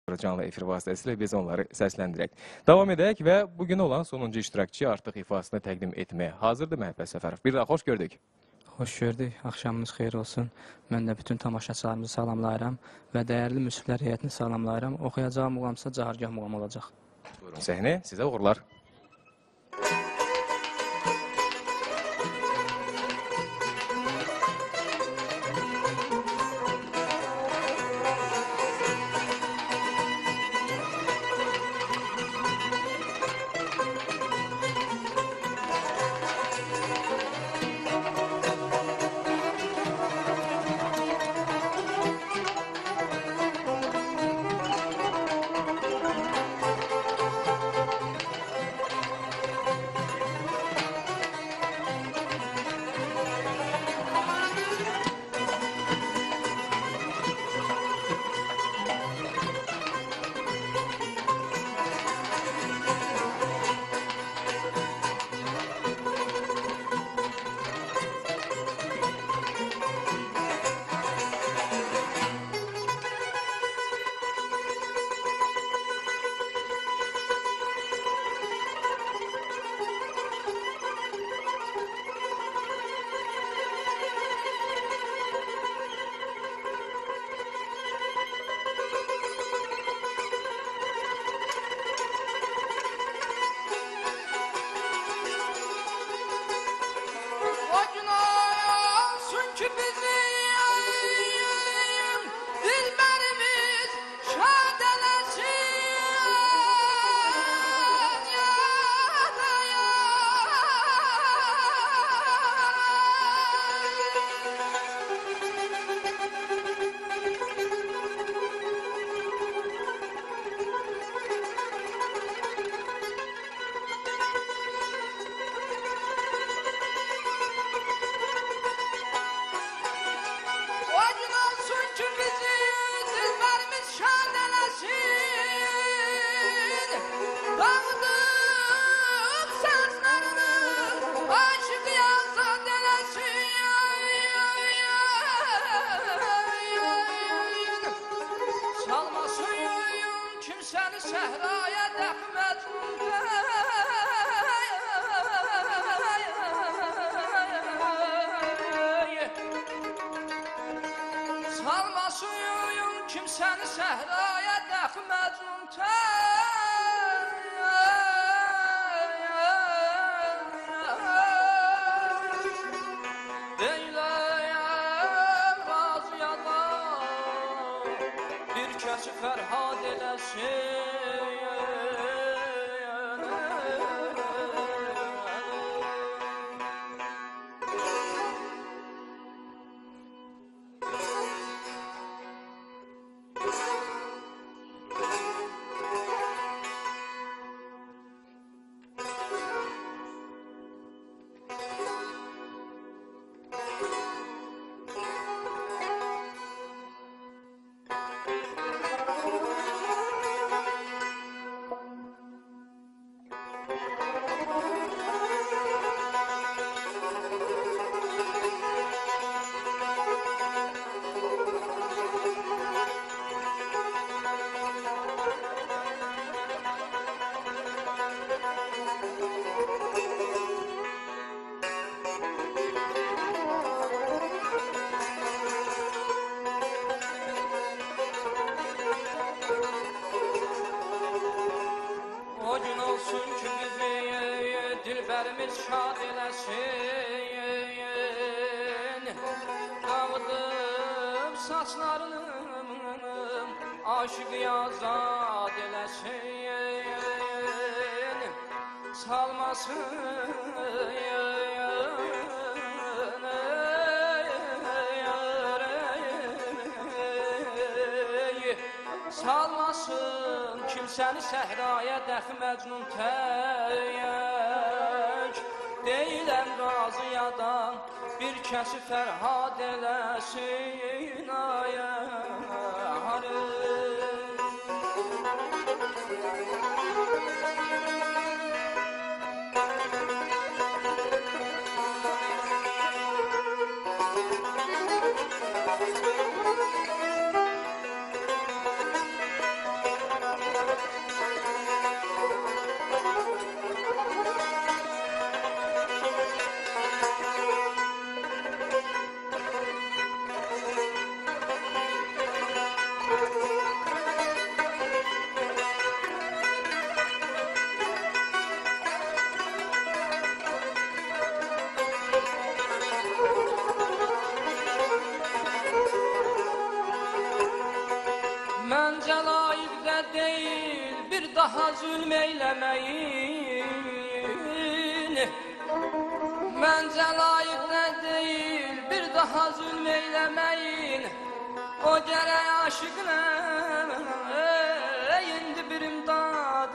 canlı efir vasıtasıyla biz onları seslendirək. Devam edək və bugün olan sonuncu iştirakçı artıq ifasını təqdim etməyə hazırdır Məhəbbət Səfərov. Bir daha xoş gördük. Hoş gördük. Axşamınız xeyir olsun. Mən də bütün tamaşaçılarımızı salamlayıram və dəyərli müsiflər heyətini salamlayıram. Oxuyacağım muğamsa Cahargah muğam olacaq. Buyurun səhnə, sizə uğurlar. Kimsəni səhraya dəxi məcnun deyləyəm razıyadan bir kəsi fərhad eləsin. Dilbərimiz şad eləsin, dağıdıb saçlarının aşıqı azad eləsin, salmasın salmasın kimsəni səhraya dəxi məcnun tək. Deyiləm razıyadan bir kəsi fərhad eləsin aya harı. layık da değil bir daha zulmeylemeyin. Bence layık da değil bir daha zulmeylemeyin. O gerek aşıkla indi bir imdad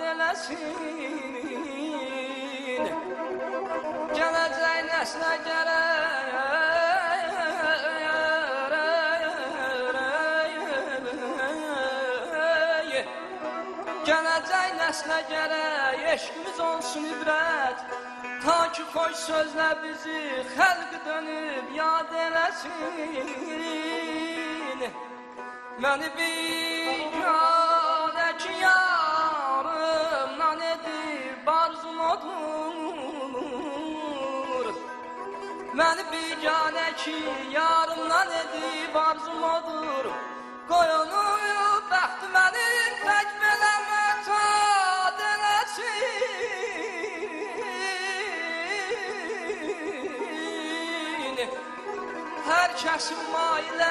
eləsin. Gelecek nesle Gelecek nesle gerek eşkimiz olsun ibret. Ta ki hoş sözle bizi halk dönüp yad eləsin. Beni bigadeki yarımdan edip arzum odur. Beni bigadeki yarımdan edip arzum odur. Koyunu baktı beni tek beleme tad eləsin. Herkesin maile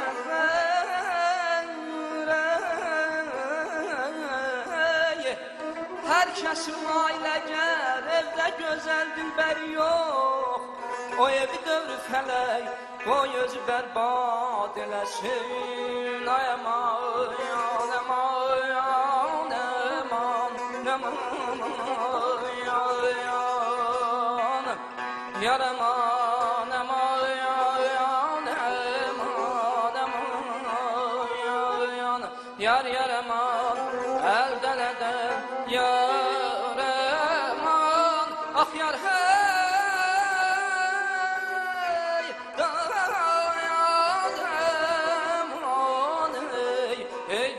Herkesin aile gel, evde güzel dilberi yok. O evi dövrü felek, o yüzü berbat eləsin. Ay aman, aman, aman, aman, yar aman, aman, yar yar aman, elden eden yar aman, ah yar hey, dayan aman hey, hey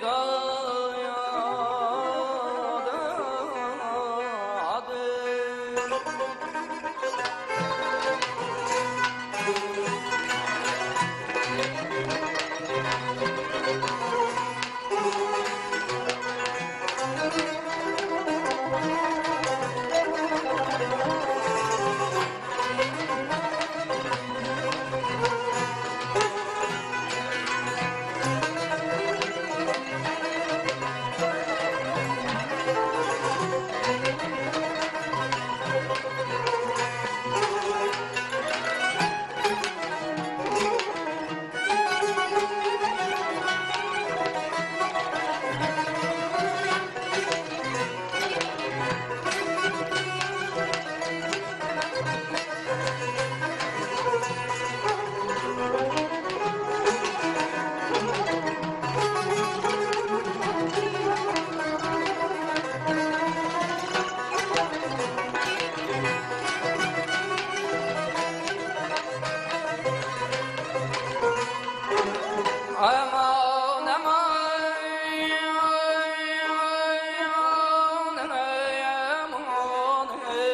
aman aman aman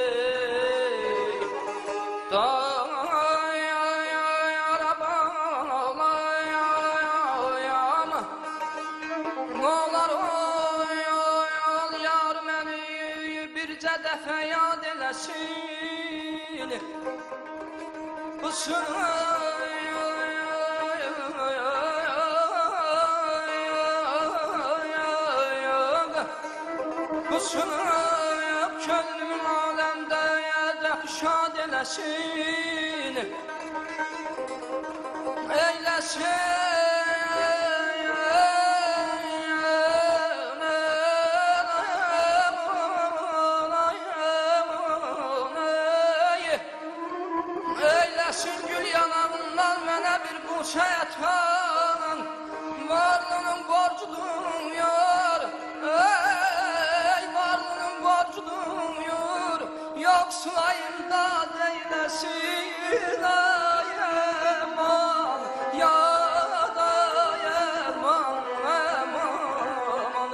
yar məni bircə dəfə yad eləsin. Bu sınıp könlümün alemde yedek şad eləsin. Eylesin gül yanağından mənə bir buça yatan. Varlının borcudum yar, ey varlının borcudum yar. Yoksul ayında deylesin ay aman, ya da aman aman.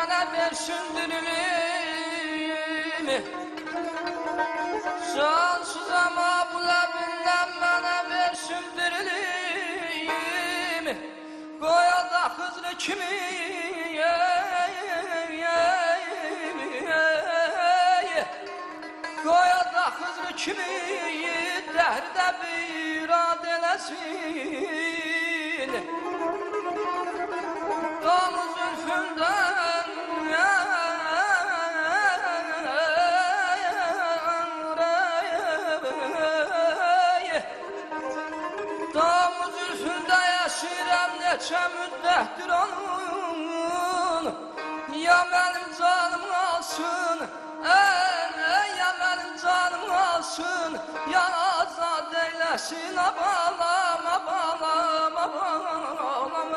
bana versin dirilimi. Sonsuz ama bu lebinden bana versin dirilimi. Koya da hızlı kimi koya da hızlı kimi derde bir adelesin. Damız zülfünden damız zülfünde yaşayıram neçə müddətdir onun. Ya benim canım alsın, ya benim canım alsın, ya azad eylesin, abalam, abalam, abalam.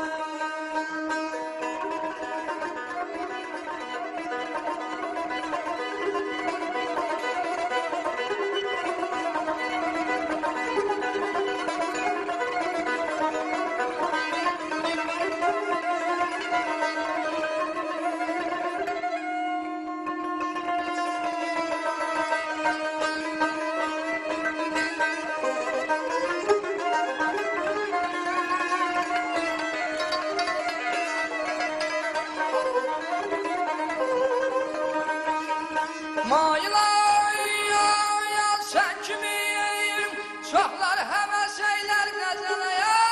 Çoxlar həvəs eylər qəzələ,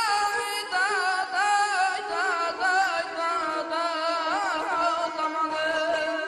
damanı.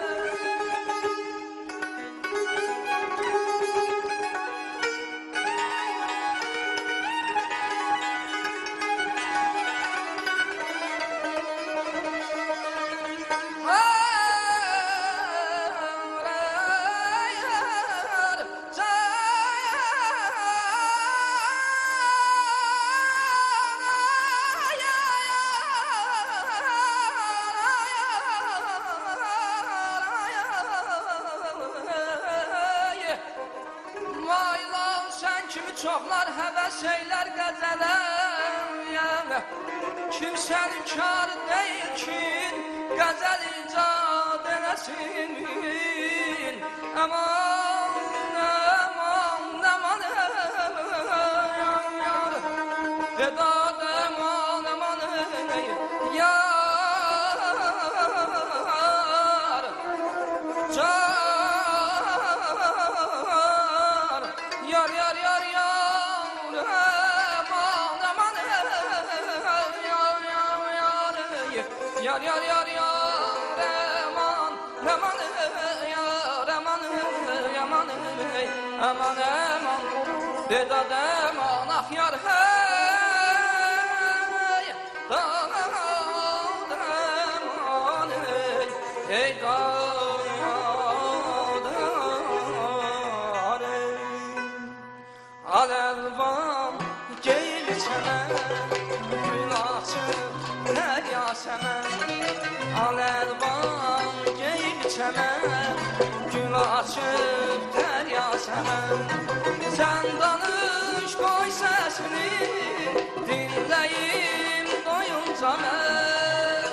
Çoxlar həvəs eylər qəzələ, kimsənin kar deyil ki, qəzəl icad eləsin. Aman, aman, aman, vedad aman, aman, yar, yar, yar, yar. Yar yar yar yar aman aman yar aman aman aman aman vedad aman ah yar hey dağ aman ey dağ al elvan geyil çemen gül açıp her yasemen. Al elvan geyil çemen gül açıp her yasemen. Sen danış koy sesini dinleyim doyunca ben.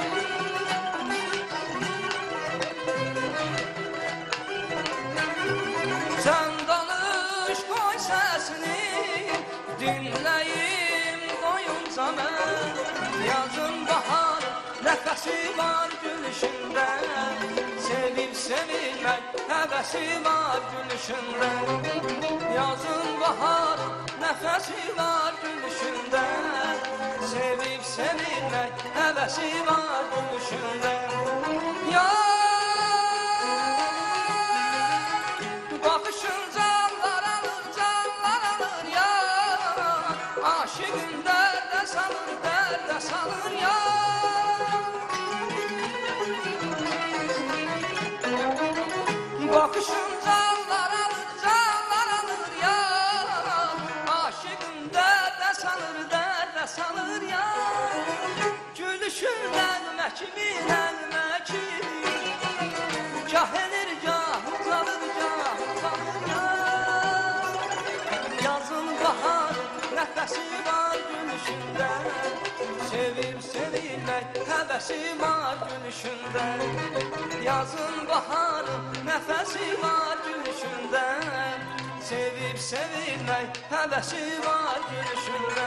Sen danış koy sesini dinleyim doyunca ben. Yazın bahar nefesi var gülüşünde, sevip sevilmek hevesi var gülüşünde. Yazın bahar nefesi var gülüşünde, sevip sevilmek hevesi var gülüşünde. Ya bakışın canlar alır ya, aşığın derde salır, derde salır ya. Bakışın canlar alır ya, aşığın derde salır ya. Gülüşünden məkimindən məkimi, gah elir gah uzalır ya. Yazın bahar nəfəsi var gülüşündə, sevib sevilmək həvəsi həvəsi var gülüşündə. Yazın baharın nəfəsi var gülüşündə. Sevib sevilmək həvəsi var gülüşündə.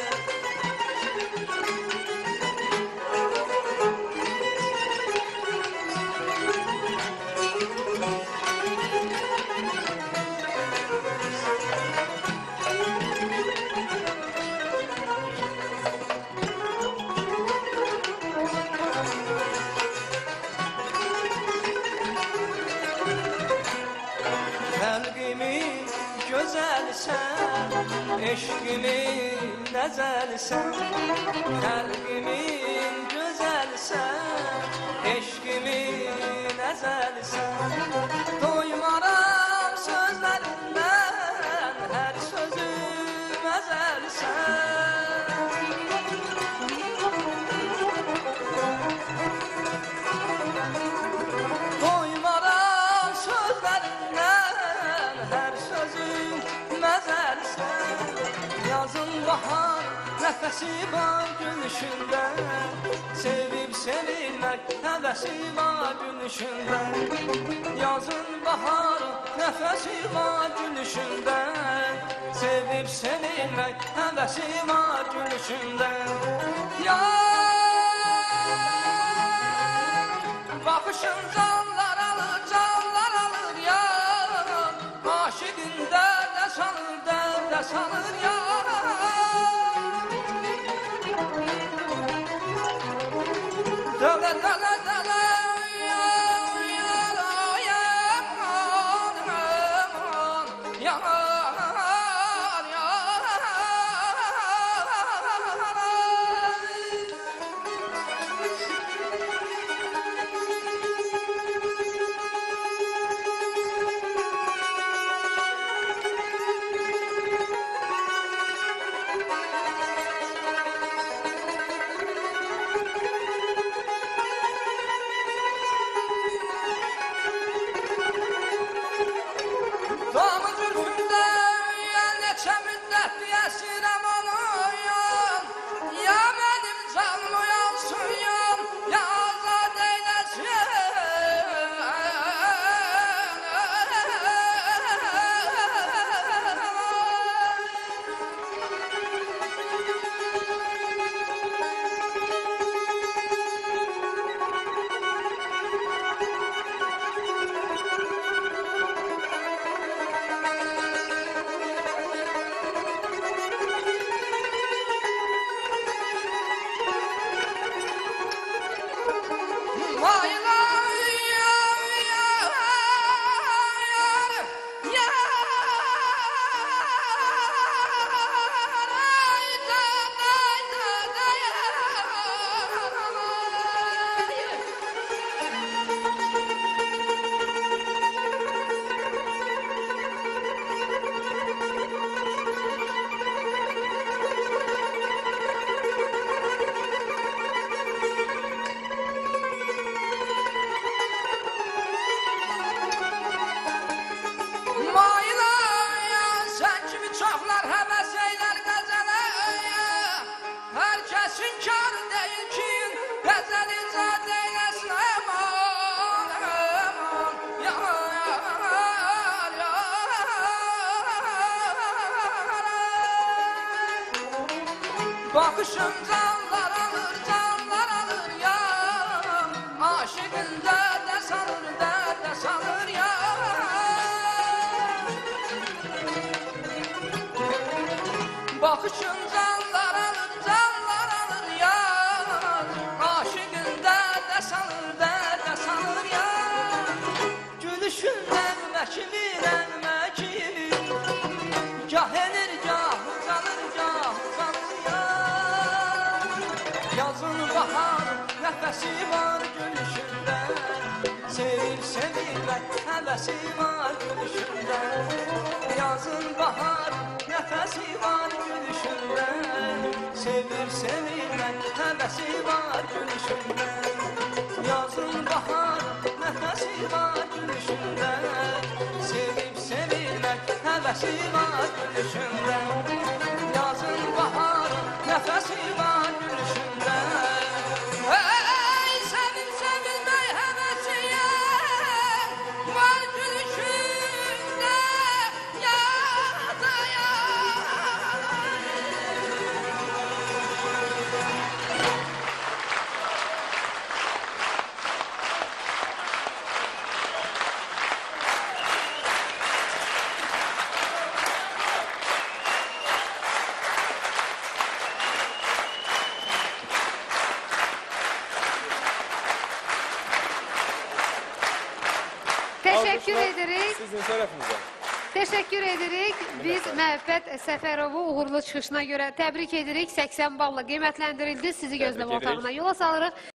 Kalbimin gözəlsən, eşqimin nəzəlsən. Kalbimin gözəlsən, eşqimin nəzəlsən. Doymaram sözlərindən, hər sözüm əzəlsən. Doymaram sözlərindən, hər sözüm məzəlsən. Yazın bahar nəfəsi var gülüşündə. Sevib sevilmək həvəsi var gülüşündə. Yazın bahar nəfəsi var gülüşündə. Sevib sevilmək həvəsi var gülüşündə. Baxışın canlar alır, canlar alır ya. Aşıqın dərdə salır, dərdə salır ya. Dələ, dələ, dələ ya, ya, ya, ya, ya. Damı zülfündə ya neçə müddət yəsirəm onu yan. Ya mənim canım uyansın yan, ya azad eyləsin. Vay vay ya, ya, ya, ya. Da, da, da, ya. Mayla ya, sən kimi çoxlar həvəs eylər qəzələ ya. Hər kəsin karı deyil ki, qəzəl icad eyləsin aman, aman. Ya, ya, baxışın canlar alır, canlar alır ya. Aşıqın dərdə salır, dərdə salır ya. Baxışın canlar alır, canlar alır ya. Aşıqın dərdə salır, dərdə salır ya. Gülüşün nəğmə kimi, nəğmə kimi. Gah enir, gah uzanır, gah uzanır ya. Yazın bahar nəfəsi var gülüşündə. Sevib sevilmək həvəsi var gülüşündə. Yazın bahar nəfəsi var gülüşündə. Sevib sevilmək həvəsi var gülüşündə. Yazın bahar nəfəsi var gülüşündə. Sevib sevilmək həvəsi var gülüşündə. Yazın bahar nəfəsi var gülüşündə. Teşekkür Alkışlar edirik. Sizin şərəfinizə. Teşekkür edirik. Biz Məhəbbət Səfərovu uğurlu çıxışına görə təbrik edirik. 80 balla qiymətləndirildi. Sizi gözləmə edirik. otağına yola salırıq.